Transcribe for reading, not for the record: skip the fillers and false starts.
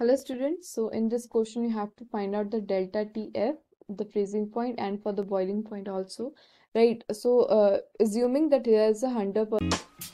Hello students, so in this question you have to find out the delta TF, the freezing point, and for the boiling point also, right? So assuming that here is a 100%